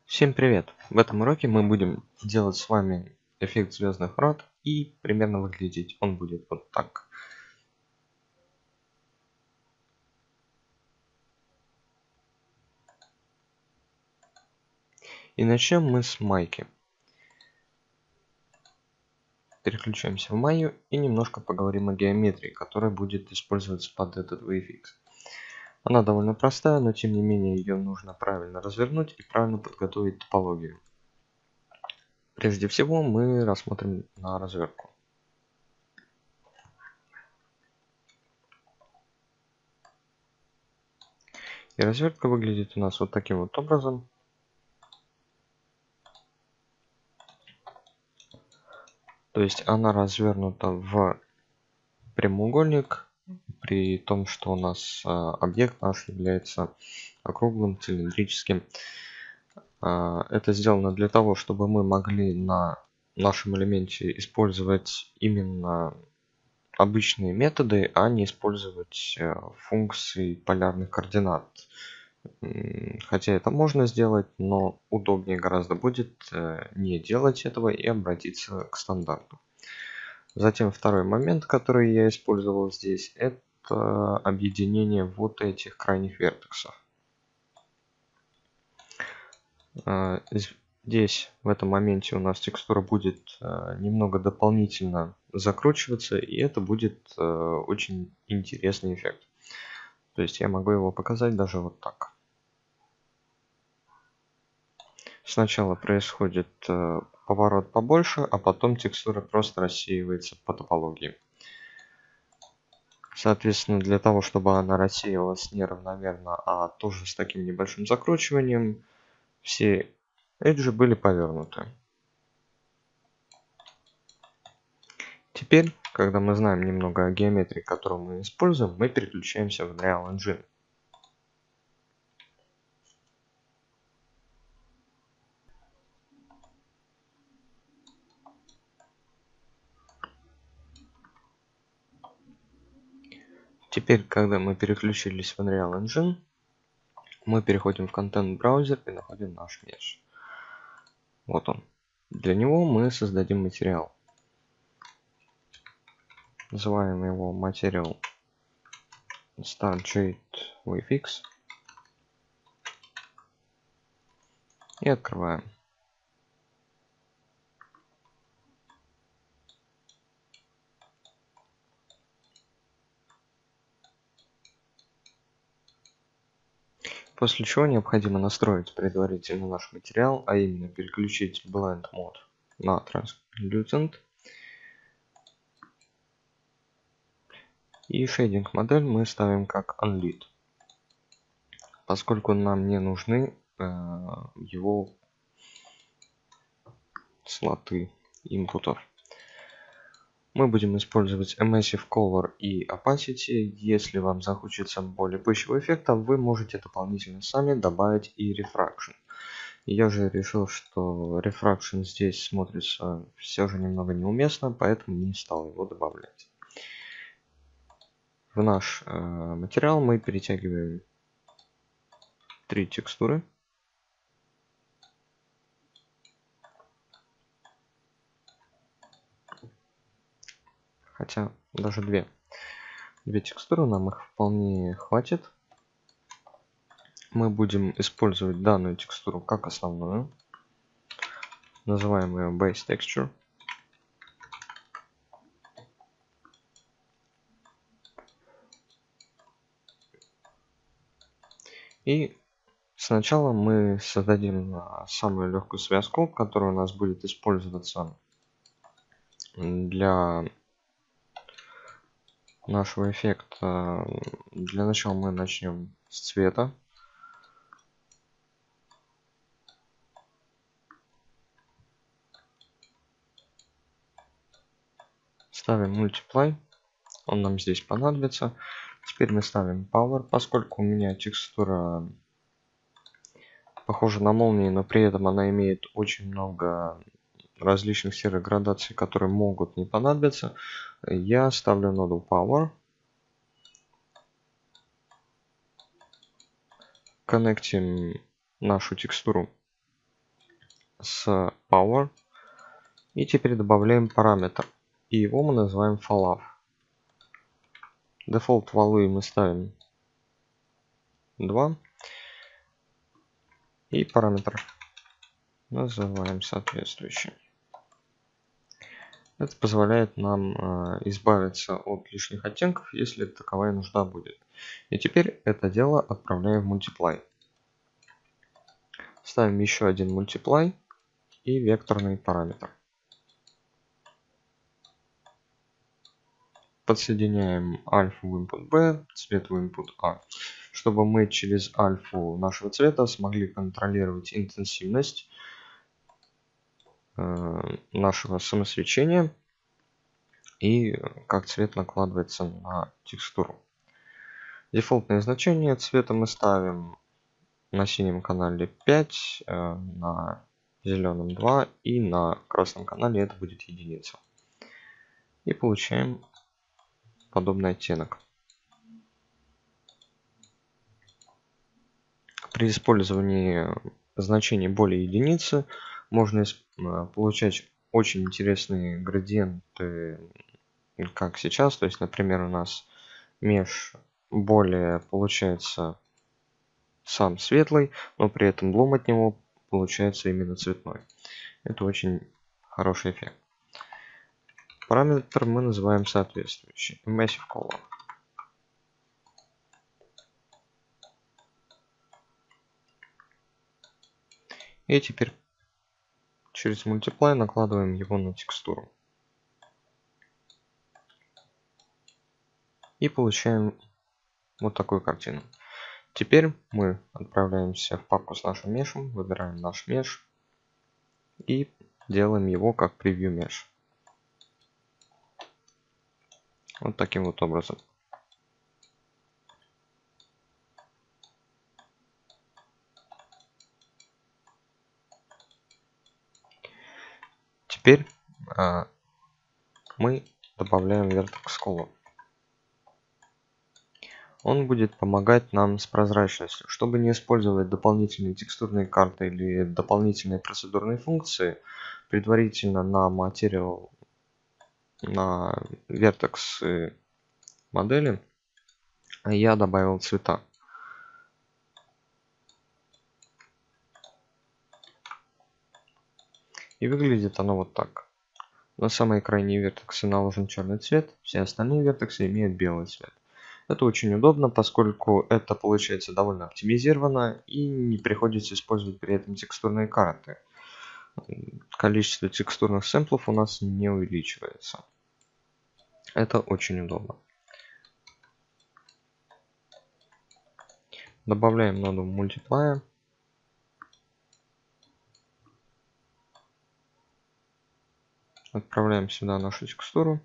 Всем привет! В этом уроке мы будем делать с вами эффект звездных врат, и примерно выглядеть он будет вот так. И начнем мы с майки. Переключаемся в майю и немножко поговорим о геометрии, которая будет использоваться под этот VFX. Она довольно простая, но тем не менее ее нужно правильно развернуть и правильно подготовить топологию. Прежде всего мы рассмотрим на развертку. И развертка выглядит у нас вот таким вот образом. То есть она развернута в прямоугольник, при том, что у нас объект наш является округлым, цилиндрическим. Это сделано для того, чтобы мы могли на нашем элементе использовать именно обычные методы, а не использовать функции полярных координат. Хотя это можно сделать, но удобнее гораздо будет не делать этого и обратиться к стандарту. Затем второй момент, который я использовал здесь, это объединение вот этих крайних вертексов. Здесь в этом моменте у нас текстура будет немного дополнительно закручиваться, и это будет очень интересный эффект. То есть я могу его показать даже вот так. Сначала происходит поворот побольше, а потом текстура просто рассеивается по топологии. Соответственно, для того, чтобы она рассеивалась не равномерно, а тоже с таким небольшим закручиванием, все эджи были повернуты. Теперь, когда мы знаем немного о геометрии, которую мы используем, мы переключаемся в Unreal Engine. Теперь, когда мы переключились в Unreal Engine, мы переходим в Content Browser и находим наш mesh. Вот он. Для него мы создадим материал. Называем его Material StarJade VFX. И открываем. После чего необходимо настроить предварительно наш материал, а именно переключить Blend Mode на Translucent. И шейдинг модель мы ставим как Unlit, поскольку нам не нужны его слоты инпутов. Мы будем использовать Emassive Color и Opacity. Если вам захочется более пышного эффекта, вы можете дополнительно сами добавить и Refraction. Я же решил, что Refraction здесь смотрится все же немного неуместно, поэтому не стал его добавлять. В наш материал мы перетягиваем 3 текстуры. Хотя даже 2 текстуры, нам их вполне хватит. Мы будем использовать данную текстуру как основную. Называем ее Base Texture. И сначала мы создадим самую легкую связку, которая у нас будет использоваться для нашего эффекта. Для начала мы начнем с цвета. Ставим Multiply. Он нам здесь понадобится. Теперь мы ставим Power, поскольку у меня текстура похожа на молнии, но при этом она имеет очень много различных серых градаций, которые могут не понадобиться. Я ставлю ноду Power. Коннектим нашу текстуру с Power. И теперь добавляем параметр. И его мы называем falloff. Дефолт value мы ставим 2. И параметр называем соответствующий. Это позволяет нам избавиться от лишних оттенков, если таковая нужда будет. И теперь это дело отправляем в multiply. Ставим еще один multiply и векторный параметр. Подсоединяем альфу в input B, цвет в input A, чтобы мы через альфу нашего цвета смогли контролировать интенсивность нашего самосвечения и как цвет накладывается на текстуру. Дефолтное значение цвета мы ставим на синем канале 5, на зеленом 2 и на красном канале это будет единица. И получаем подобный оттенок. При использовании значений более единицы можно получать очень интересные градиенты, как сейчас. То есть, например, у нас меж более получается сам светлый, но при этом блум от него получается именно цветной. Это очень хороший эффект. Параметр мы называем соответствующий Massive Color. И теперь через Multiply накладываем его на текстуру. И получаем вот такую картину. Теперь мы отправляемся в папку с нашим мешем, выбираем наш меш и делаем его как превью меш. Вот таким вот образом. Теперь мы добавляем Vertex Color. Он будет помогать нам с прозрачностью. Чтобы не использовать дополнительные текстурные карты или дополнительные процедурные функции, предварительно на Material, на Vertex модели я добавил цвета. И выглядит оно вот так. На самой крайней вертексе наложен черный цвет, все остальные вертексы имеют белый цвет. Это очень удобно, поскольку это получается довольно оптимизировано и не приходится использовать при этом текстурные карты. Количество текстурных сэмплов у нас не увеличивается. Это очень удобно. Добавляем ноду Multiply. Отправляем сюда нашу текстуру.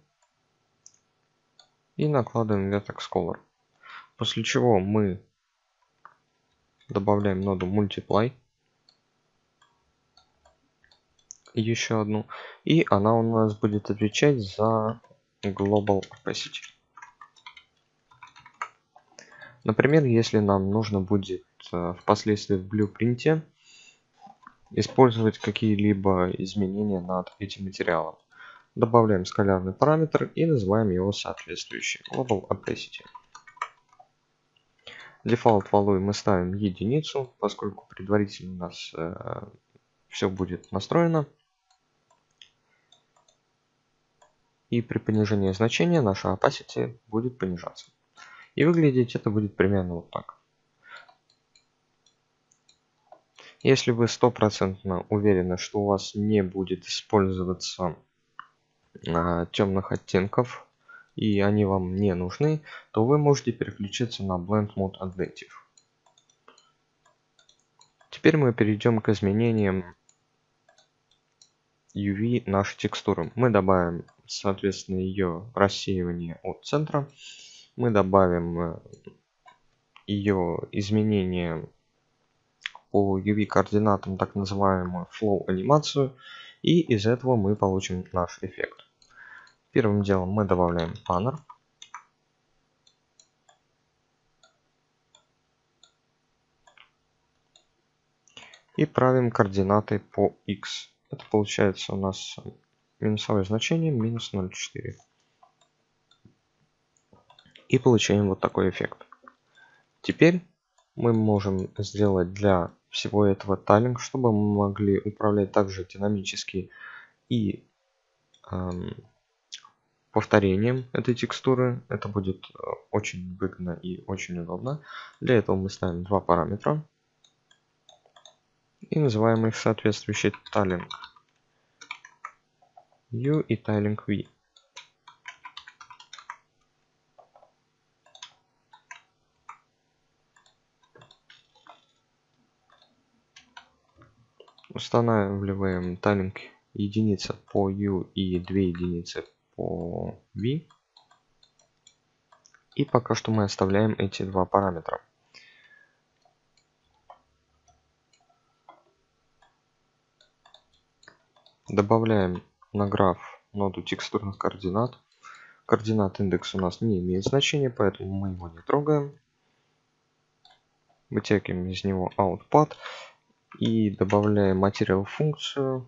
И накладываем Vertex Color. После чего мы добавляем ноду Multiply. Еще одну. И она у нас будет отвечать за Global Opacity. Например, если нам нужно будет впоследствии в блюпринте использовать какие-либо изменения над этим материалом. Добавляем скалярный параметр и называем его соответствующий Global Opacity. Default value мы ставим единицу, поскольку предварительно у нас все будет настроено. И при понижении значения наша opacity будет понижаться. И выглядеть это будет примерно вот так. Если вы стопроцентно уверены, что у вас не будет использоваться темных оттенков и они вам не нужны, то вы можете переключиться на Blend Mode Additive. Теперь мы перейдем к изменениям UV нашей текстуры. Мы добавим, соответственно, ее рассеивание от центра. Мы добавим ее изменение по UV координатам, так называемую Flow анимацию. И из этого мы получим наш эффект. Первым делом мы добавляем баннер. И правим координаты по x. Это получается у нас минусовое значение минус 0,4. И получаем вот такой эффект. Теперь мы можем сделать для всего этого тайлинг, чтобы мы могли управлять также динамически и повторением этой текстуры. Это будет очень выгодно и очень удобно. Для этого мы ставим два параметра и называем их соответствующий tiling U и tiling V. Устанавливаем tiling единица по U и 2 единицы по V. И пока что мы оставляем эти два параметра. Добавляем на граф ноду текстурных координат. Координат индекс у нас не имеет значения, поэтому мы его не трогаем. Вытягиваем из него output и добавляем material функцию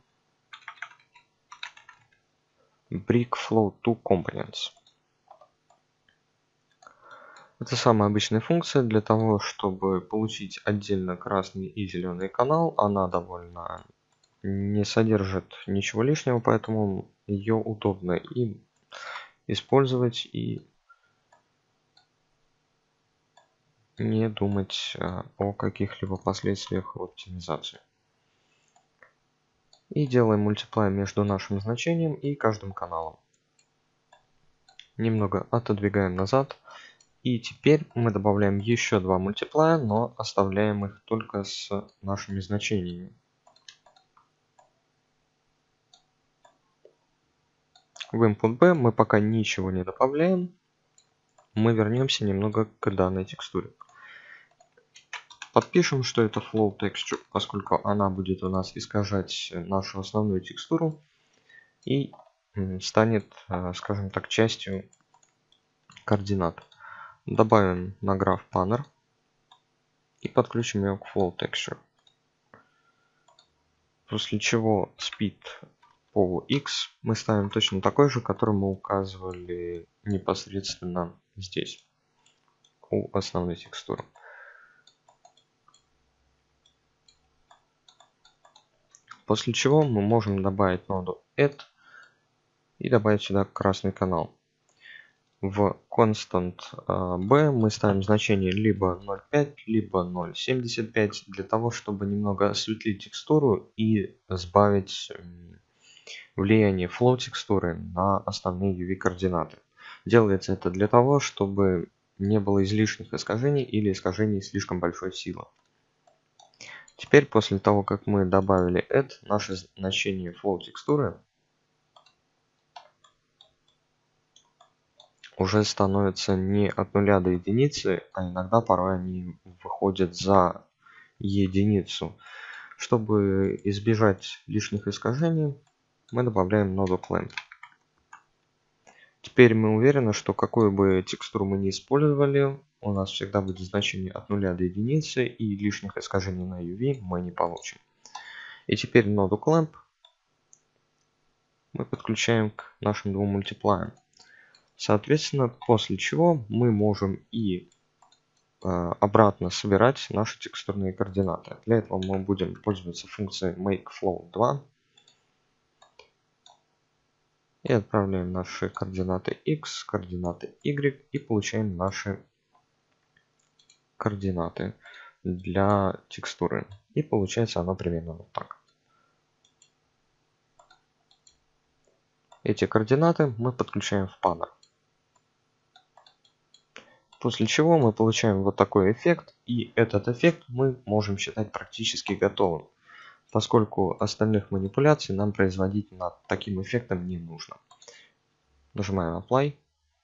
BrickFlow2Components. Это самая обычная функция для того, чтобы получить отдельно красный и зеленый канал. Она довольно не содержит ничего лишнего, поэтому ее удобно и использовать, и не думать о каких-либо последствиях оптимизации. И делаем мультиплай между нашим значением и каждым каналом. Немного отодвигаем назад. И теперь мы добавляем еще два мультиплая, но оставляем их только с нашими значениями. В input B мы пока ничего не добавляем. Мы вернемся немного к данной текстуре. Подпишем, что это Flow Texture, поскольку она будет у нас искажать нашу основную текстуру и станет, скажем так, частью координат. Добавим на граф Panner и подключим ее к Flow Texture. После чего Speed по X мы ставим точно такой же, который мы указывали непосредственно здесь, у основной текстуры. После чего мы можем добавить ноду Add и добавить сюда красный канал. В Constant B мы ставим значение либо 0.5, либо 0.75 для того, чтобы немного осветлить текстуру и сбавить влияние Flow текстуры на основные UV координаты. Делается это для того, чтобы не было излишних искажений или искажений слишком большой силы. Теперь, после того, как мы добавили Add, наше значение Flow текстуры уже становится не от 0 до единицы, а иногда порой они выходят за единицу. Чтобы избежать лишних искажений, мы добавляем ноду Clamp. Теперь мы уверены, что какую бы текстуру мы ни использовали, у нас всегда будет значение от 0 до единицы, и лишних искажений на UV мы не получим. И теперь ноду Clamp мы подключаем к нашим двум мультиплаям. Соответственно, после чего мы можем и обратно собирать наши текстурные координаты. Для этого мы будем пользоваться функцией MakeFlow2 и отправляем наши координаты x, координаты y и получаем наши координаты для текстуры. И получается оно примерно вот так. Эти координаты мы подключаем в Panner. После чего мы получаем вот такой эффект, и этот эффект мы можем считать практически готовым, поскольку остальных манипуляций нам производить над таким эффектом не нужно. Нажимаем Apply.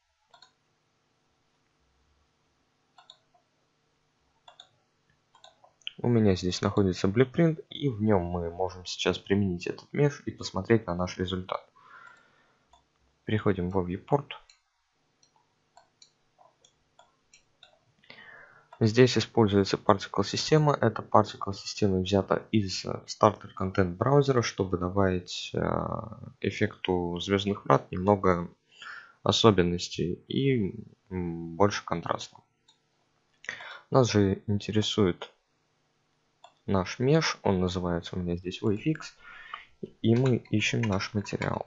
У меня здесь находится Blueprint, и в нем мы можем сейчас применить этот меш и посмотреть на наш результат. Переходим в Viewport. Здесь используется particle система. Эта particle система взята из стартер контент браузера, чтобы добавить эффекту звездных врат немного особенностей и больше контраста. Нас же интересует наш mesh, он называется у меня здесь wavefix, и мы ищем наш материал.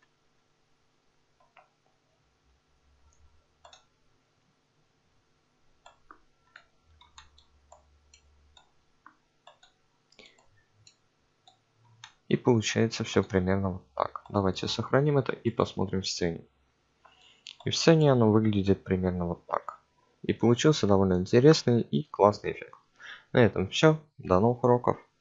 И получается все примерно вот так. Давайте сохраним это и посмотрим в сцене. И в сцене оно выглядит примерно вот так. И получился довольно интересный и классный эффект. На этом все. До новых уроков.